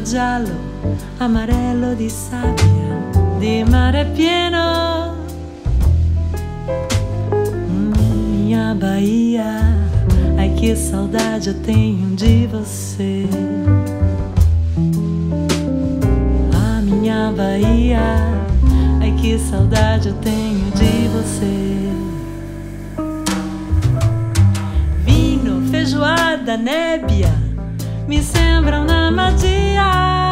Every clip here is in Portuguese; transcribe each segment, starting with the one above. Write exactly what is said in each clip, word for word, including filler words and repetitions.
giallo, amarello di sabbia, di mare pieno. Hum, minha Bahia, ai que saudade eu tenho de você. Ah, minha Bahia, ai que saudade eu tenho de você. Vinho, feijoada, nébia mi sembram na magia.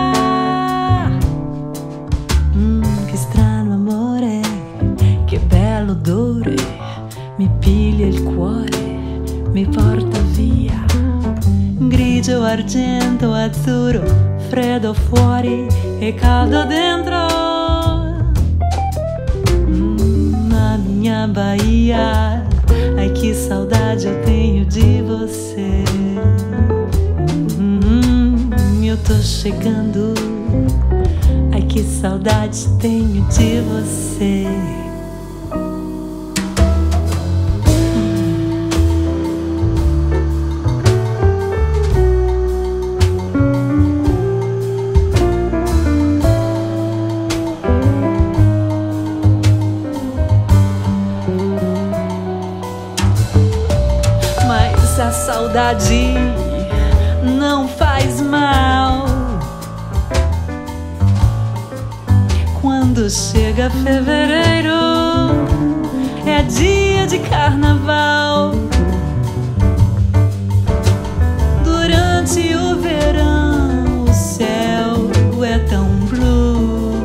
Hum, che strano amore, che bello odore, mi piglia il cuore, mi porta via. Grigio, argento, azzurro, freddo fuori e caldo dentro. Hum, na minha Bahia, ai que saudade eu tenho de você. Eu tô chegando, ai que saudade tenho de você. Mas a saudade não faz mal. Quando chega fevereiro, é dia de carnaval. Durante o verão, o céu é tão blue.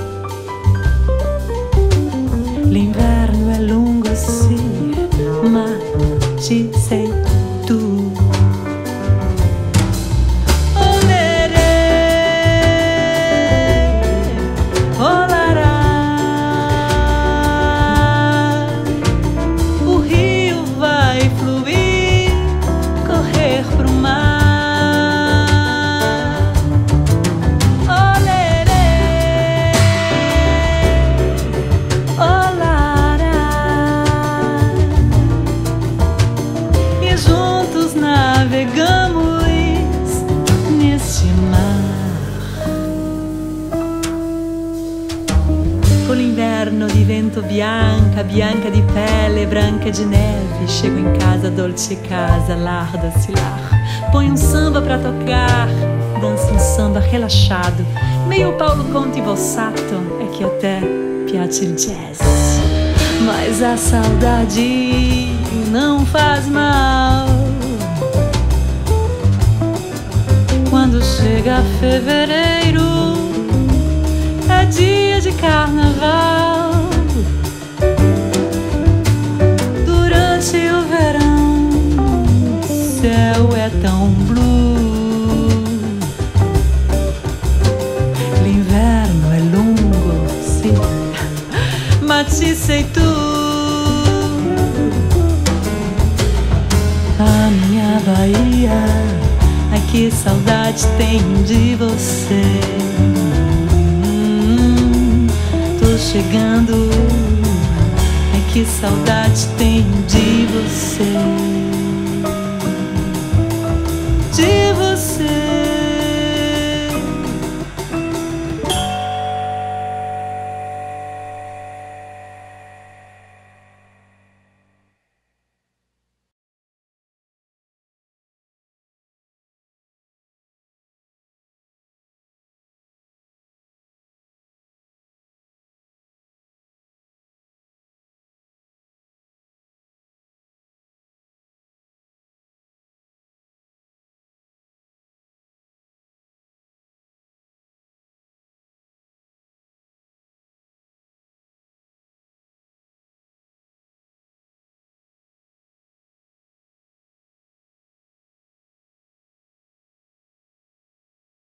L'inverno è lungo, sì, ma ci sei tu. Navegamos neste mar. Con l'inverno divento bianca, bianca di pelle, branca de neve. Chego em casa, dolce casa, lar da lar. Põe um samba pra tocar, dança um samba relaxado, meio Paulo Conte Bossato, é que até piace il jazz. Mas a saudade não faz mal. Quando chega fevereiro, é dia de carnaval. Durante o verão, o céu é tão blue. L'inverno è lungo, sì, ma ci sei tu. A minha Bahia, ai que saudade tenho de você. Hum, tô chegando, ai que saudade tenho de você. De você.